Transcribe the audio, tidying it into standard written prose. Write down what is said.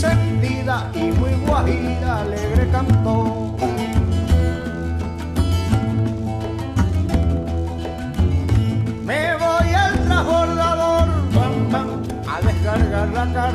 sentida y muy guajira, alegre cantó. Me voy al transbordador, a descargar la carga.